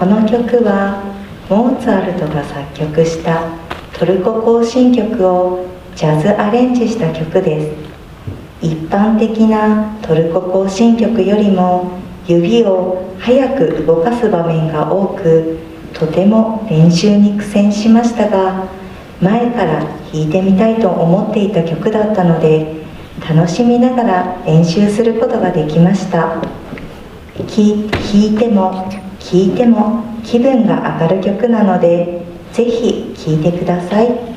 この曲はモーツァルトが作曲したトルコ行進曲をジャズアレンジした曲です。一般的なトルコ行進曲よりも指を早く動かす場面が多く、とても練習に苦戦しましたが、前から弾いてみたいと思っていた曲だったので、楽しみながら練習することができました。弾いても聴いても気分が上がる曲なので、ぜひ聴いてください。